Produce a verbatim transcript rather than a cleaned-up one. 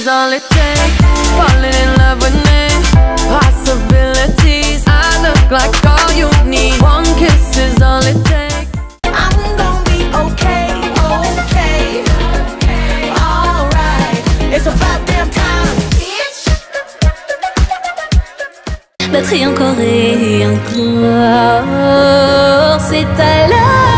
is all it takes. Falling in love with me. Possibilities. I look like all you need. One kiss is all it takes. I'm gonna be okay, okay. Alright, it's about damn time, bitch. Batterie encore et encore. C'est à l'heure.